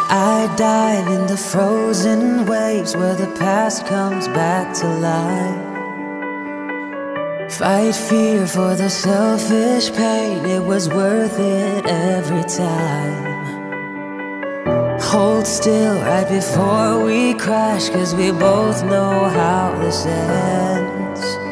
I dive in the frozen waves where the past comes back to life. Fight fear for the selfish pain, it was worth it every time. Hold still right before we crash, 'cause we both know how this ends.